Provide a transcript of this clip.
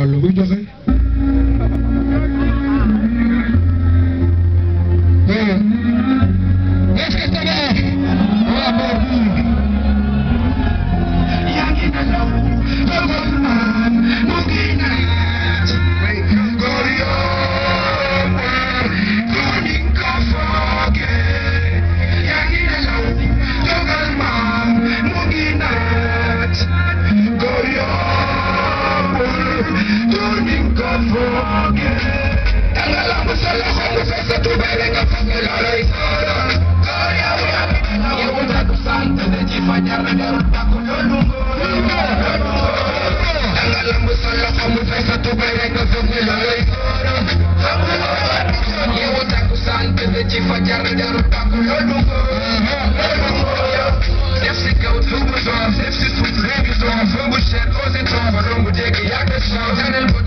Fallou muy joxe est-ce que ça va waa boobu yaa ngi nelaw dogal naan mu ngi naat góor yoo ni ko foogee yaa ngi nelaw dogal naan mu ngi naat góor yoo ni ko foogee danga lamb sa loxo mu fees sa tubéy rek nga foog ne loolay solo góor yow takku sant de ci fajar na jarul takku loolu danga lamb sa loxo mu fees sa tubéy rek nga foog ne loolay solo yow takku sant de ci fajar na jarul takku loolu def si kaw suufu soof def si suuf léegi soof rombu cher aussi soof rombu jéggi yàgg soof